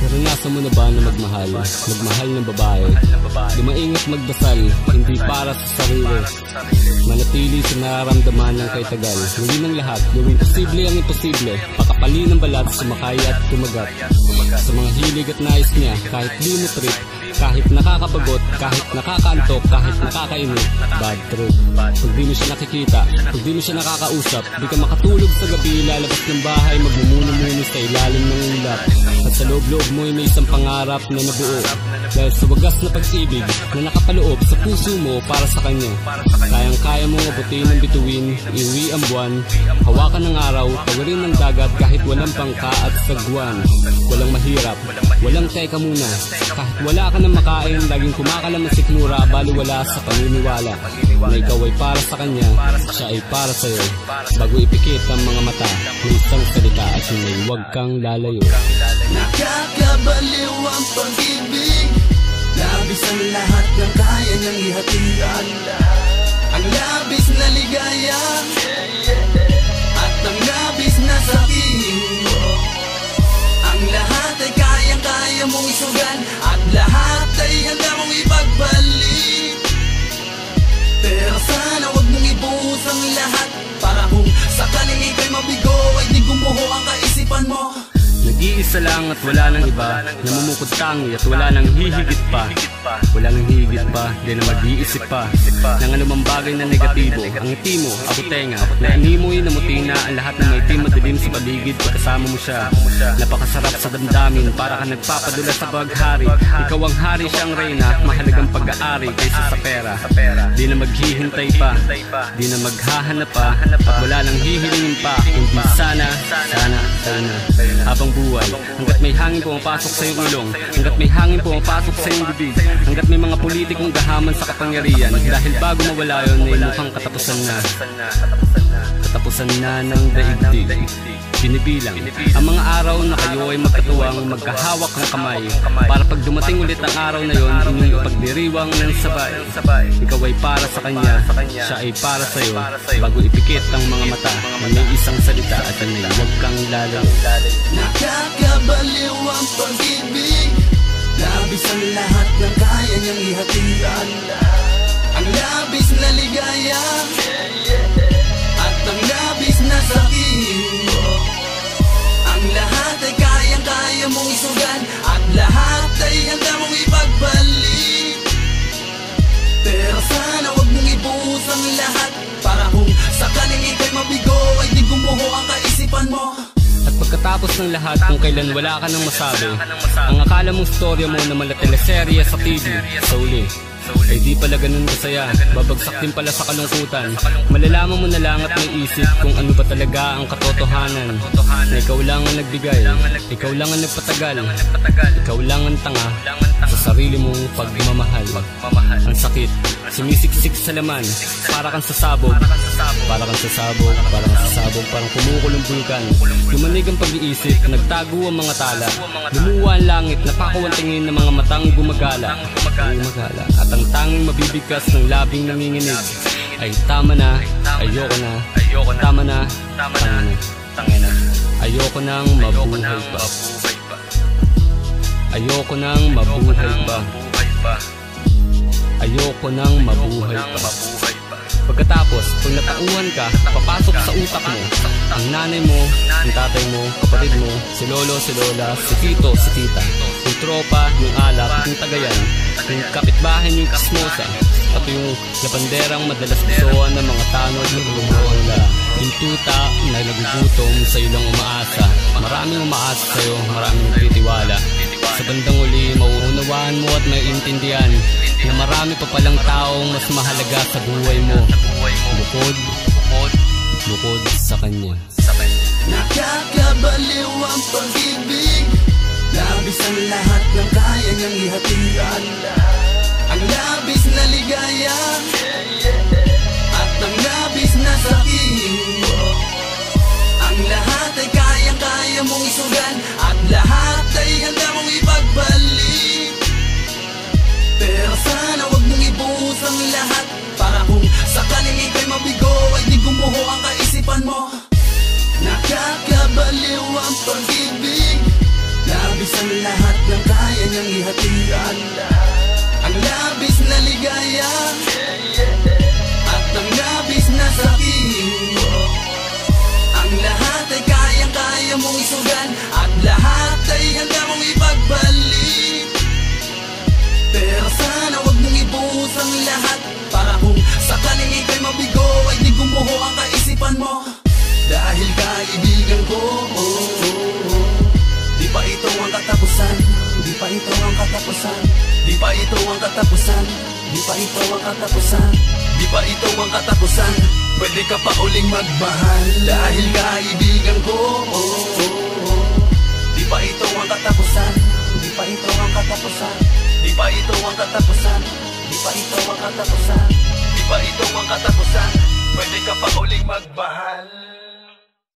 Naranasan mo na ba na magmahal ng babae? Dumaingat magdasal, hindi para sa sarili. Manatili sa nararamdaman ng kay tagal. Huli ng lahat, gawing posible ang imposible. Pakapali ng balat, sumakay at tumagat sa mga hilig at nais niya. Kahit di mo trip, kahit nakakabagot, kahit nakakaantok, kahit nakakainip. Bad trip. Pag di mo siya nakikita, pag di mo siya nakakausap, di ka makatulog sa gabi, lalabas ng bahay, magmumuni-muni sa ilalim ng ulap. At sa loob-loob mo ay may isang pangarap na nabuo, dahil sa wagas na pag-ibig na nakapaloob sa puso mo para sa kanya. Kayang-kaya mong abutin ng bituin, iuwi ang buwan, hawakan ng araw, tawarin ng dagat kahit walang bangka at sagwan. Walang mahirap, walang teka muna, kahit wala ka nang makain, laging kumakalam ang sikmura, baliwala sa paniniwala na ikaw ay para sa kanya, siya ay para sa'yo. Bago ipikit ang mga mata, may isang salita at may huwag kang lalayo. Nakakabaliw ang pag-ibig, labis ang lahat ng kaya niyang ihatian. Ang labis na ligaya at ang labis na sabihin. Ang lahat ay kayang-kaya mong isugan, at lahat ay handa mong ipagbalik. Pero sana wag mong ibuhos ang lahat, para kung sakaling ika'y mabigo ay di gumuho ang kaisipan mo. Nag-iisa lang at wala nang iba, namumukod tangi at wala nang hihigit pa. Wala nang hihigit pa, di na mag-iisip pa ng anumang bagay na negatibo. Ang ngiti mo, ako tenga, na animoy, namuti na ang lahat ng may itim madilim sa paligid pagkasama mo siya. Napakasarap sa damdamin, para ka nagpapadula sa baghari. Ikaw ang hari, siyang reyna, mahalagang pag-aari kaysa sa pera. Di na maghihintay pa, di na maghahanap pa, at wala nang hihilingin pa, kundi sana, tayo na. Habang buhay, hanggat may hangin pumapasok sa iyong ilong, hanggat may hangin pumapasok sa iyong bibig, hanggat may mga politikong gahaman sa kapangyarihan, dahil bago mawala yun ay mukhang katapusan na ng daigdig. Binibilang ang mga araw na kayo ay magkatuwang, magkahawak ng kamay, para pag dumating ulit ang araw na yon, inyong ipagdiriwang ng sabay. Ikaw ay para sa kanya, siya ay para sa'yo. Bago ipikit ang mga mata, may isang salita at may huwag kang lalayo. Nakakabaliw ang pag-ibig, labis ang lahat ng kaya niyang ihatian. Ang labis na ligaya at ang labis na sabihin. Ang lahat ay kayang-kaya mong isugan, at lahat ay handa mong ipagbalik. Pero sana wag mong ibuhos ang lahat, para kung sakaling ika'y mabigo ay di gumuho ang kaisipan mo. At pagkatapos ng lahat, kung kailan wala ka nang masabi, ang akala mong storya mo na mala teleserye sa TV, sa uli ay di pala ganun kasaya. Babagsak din pala sa kalungkutan. Malalaman mo na lang at may isip kung ano ba talaga ang katotohanan, na ikaw lang ang nagbigay, ikaw lang ang nagpatagal, ikaw lang ang tanga sa sarili mong pagmamahal. Ang sakit, sumisiksik sa laman, para kang sasabog, parang kumukulong bulkan. Lumanig ang pag-iisip, nagtago ang mga tala, lumuwa ang langit, napako ang tingin ng mga matang gumagala. At ang tanging mabibigkas ng labing nanginginig ay tama na, ayoko na, tama na, tangina. Ayoko nang mabuhay pa. Ayoko nang mabuhay pa. Ayoko nang mabuhay pa. Pagkatapos, pag natauhan ka, papasok sa utak mo ang nanay mo, ang tatay mo, kapatid mo, si lolo, si lola, si tito, si tita, yung tropa, yung alap, yung tagayan, yung kapitbahay, yung kismosa, at yung labanderang madalas gustuhan ng mga tanod ng lumulola, yung tuta na nagugutom sa ilang umaasa. Maraming umaasa sa'yo, maraming nagtitiwala. Sa bandang uli, mauunawaan mo at maiintindihan na marami pa palang taong mas mahalaga sa buhay mo, bukod sa kanya. Nakakabaliw ang pag-ibig, labis ang lahat ng kaya niyang ihatian. Ang labis na ligaya at ang labis na sabihin. Ang lahat ay kayang-kaya mong isugan, at lahat ay handa mong ipagbalik. Pero sana wag mong ibuhos ang lahat, para kung sakaling ika'y mabigo ay di gumuho ang kaisipan mo. Nakakabaliw ang pag-ibig, labis ang lahat ng kaya niyang ihatid. Ang labis na ligaya at ang labis na sakit. Ang lahat ay kayang-kaya mong isugan at lahat ay handa mong ipagbalik. Pero sana wag mong ibuhos ang lahat, para kung sakaling ika'y mabigo ay di gumuho ang kaisipan mo. Dahil kaibigan ko, di pa ito ang katapusan. Di pa ito ang katapusan. Di pa ito ang katapusan. Di pa ito ang katapusan. Di pa ito ang katapusan. Pwede ka pa uling magmahal. Dahil kaibigan ko, di pa ito ang katapusan. Di pa ito ang katapusan. Di pa ito ang katapusan. Di pa ito ang katapusan. Di pa ito ang katapusan. Pwede ka pa uling magmahal.